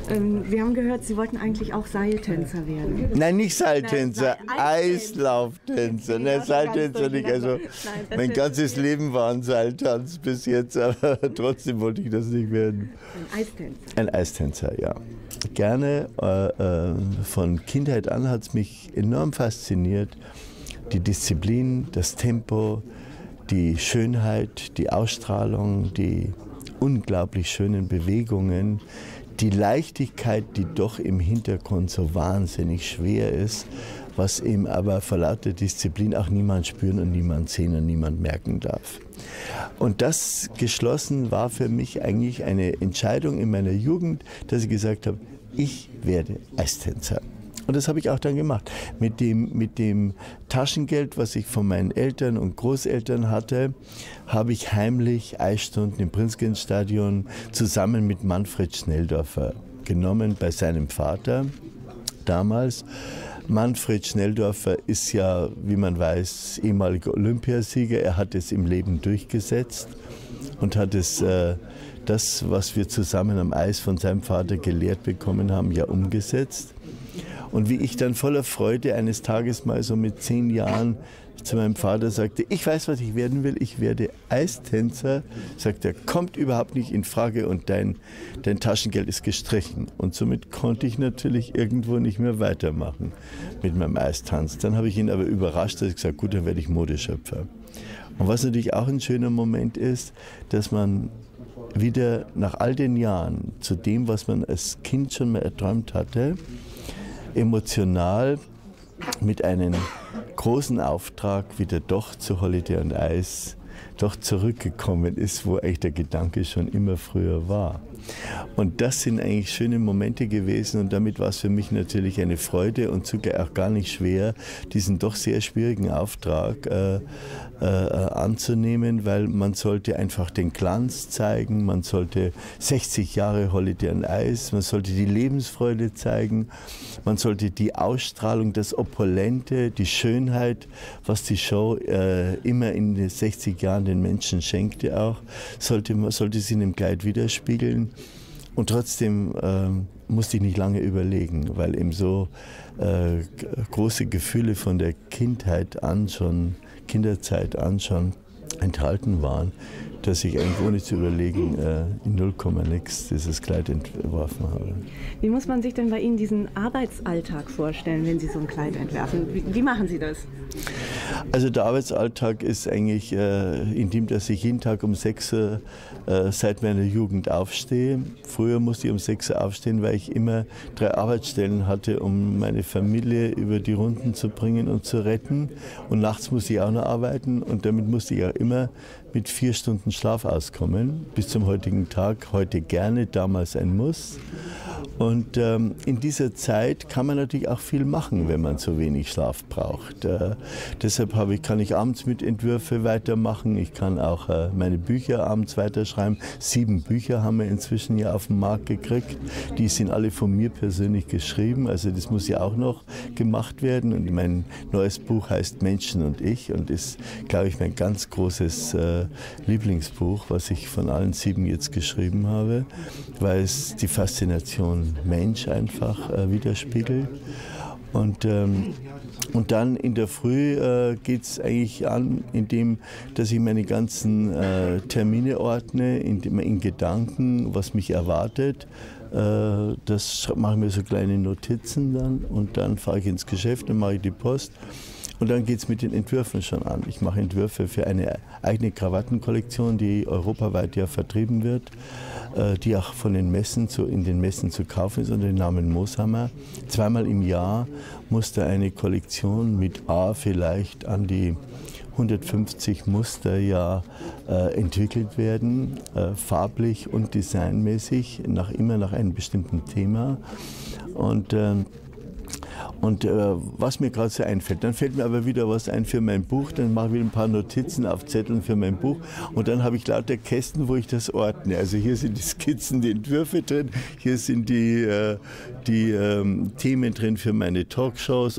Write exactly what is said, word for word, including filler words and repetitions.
Ähm, wir haben gehört, Sie wollten eigentlich auch Seiltänzer werden. Nein, nicht Seiltänzer, Nein, Eislauftänzer. Nein, Seiltänzer nicht. Also Nein, mein ganzes Leben war ein Seiltanz bis jetzt, aber trotzdem wollte ich das nicht werden. Ein Eistänzer. Ein Eistänzer, ja. Gerne. Äh, äh, von Kindheit an hat es mich enorm fasziniert. Die Disziplin, das Tempo, die Schönheit, die Ausstrahlung, die unglaublich schönen Bewegungen, die Leichtigkeit, die doch im Hintergrund so wahnsinnig schwer ist, was eben aber vor lauter Disziplin auch niemand spüren und niemand sehen und niemand merken darf. Und das geschlossen war für mich eigentlich eine Entscheidung in meiner Jugend, dass ich gesagt habe, ich werde Eistänzer. Und das habe ich auch dann gemacht. Mit dem, mit dem Taschengeld, was ich von meinen Eltern und Großeltern hatte, habe ich heimlich Eisstunden im Prinzgenstadion zusammen mit Manfred Schnelldorfer genommen bei seinem Vater damals. Manfred Schnelldorfer ist ja, wie man weiß, ehemaliger Olympiasieger. Er hat es im Leben durchgesetzt und hat es, äh, das, was wir zusammen am Eis von seinem Vater gelehrt bekommen haben, ja umgesetzt. Und wie ich dann voller Freude eines Tages mal so mit zehn Jahren zu meinem Vater sagte, ich weiß, was ich werden will, ich werde Eistänzer, sagt er, kommt überhaupt nicht in Frage und dein, dein Taschengeld ist gestrichen. Und somit konnte ich natürlich irgendwo nicht mehr weitermachen mit meinem Eistanz. Dann habe ich ihn aber überrascht, dass ich gesagt, gut, dann werde ich Modeschöpfer. Und was natürlich auch ein schöner Moment ist, dass man wieder nach all den Jahren zu dem, was man als Kind schon mal erträumt hatte, emotional mit einem großen Auftrag wieder doch zu Holiday on Ice doch zurückgekommen ist, wo eigentlich der Gedanke schon immer früher war. Und das sind eigentlich schöne Momente gewesen und damit war es für mich natürlich eine Freude und sogar auch gar nicht schwer, diesen doch sehr schwierigen Auftrag äh, äh, anzunehmen, weil man sollte einfach den Glanz zeigen, man sollte sechzig Jahre Holiday on Ice, man sollte die Lebensfreude zeigen, man sollte die Ausstrahlung, das Opulente, die Schönheit, was die Show äh, immer in den sechzig Jahren den Menschen schenkte auch, sollte, sollte sie in dem Kleid widerspiegeln. Und trotzdem äh, musste ich nicht lange überlegen, weil eben so äh, große Gefühle von der Kindheit an schon, Kinderzeit an schon enthalten waren, dass ich eigentlich ohne zu überlegen äh, in null Komma nix dieses Kleid entworfen habe. Wie muss man sich denn bei Ihnen diesen Arbeitsalltag vorstellen, wenn Sie so ein Kleid entwerfen? Wie, wie machen Sie das? Also der Arbeitsalltag ist eigentlich äh, in dem, dass ich jeden Tag um sechs Uhr äh, seit meiner Jugend aufstehe. Früher musste ich um sechs Uhr aufstehen, weil ich immer drei Arbeitsstellen hatte, um meine Familie über die Runden zu bringen und zu retten. Und nachts musste ich auch noch arbeiten und damit musste ich auch immer mit vier Stunden Schlaf auskommen, bis zum heutigen Tag. Heute gerne, damals ein Muss. Und ähm, in dieser Zeit kann man natürlich auch viel machen, wenn man so wenig Schlaf braucht. Äh, deshalb habe ich, kann ich abends mit Entwürfe weitermachen. Ich kann auch äh, meine Bücher abends weiterschreiben. Sieben Bücher haben wir inzwischen ja auf den Markt gekriegt. Die sind alle von mir persönlich geschrieben. Also das muss ja auch noch gemacht werden. Und mein neues Buch heißt Menschen und ich und ist, glaube ich, mein ganz großes äh, Lieblingsbuch, was ich von allen sieben jetzt geschrieben habe, weil es die Faszination Mensch einfach äh, widerspiegelt. Und, ähm, und dann in der Früh äh, geht es eigentlich an, indem dass ich meine ganzen äh, Termine ordne, in, in Gedanken, was mich erwartet. Äh, das mache ich mir so kleine Notizen dann und dann fahre ich ins Geschäft, dann mache ich die Post. Und dann geht es mit den Entwürfen schon an. Ich mache Entwürfe für eine eigene Krawattenkollektion, die europaweit ja vertrieben wird, äh, die auch von den Messen zu, in den Messen zu kaufen ist unter dem Namen Mooshammer. Zweimal im Jahr muss da eine Kollektion mit A vielleicht an die hundertfünfzig Muster ja äh, entwickelt werden, äh, farblich und designmäßig, nach, immer nach einem bestimmten Thema. Und äh, Und äh, was mir gerade so einfällt, dann fällt mir aber wieder was ein für mein Buch, dann mache ich wieder ein paar Notizen auf Zetteln für mein Buch und dann habe ich lauter Kästen, wo ich das ordne. Also hier sind die Skizzen, die Entwürfe drin, hier sind die, äh, die ähm, Themen drin für meine Talkshows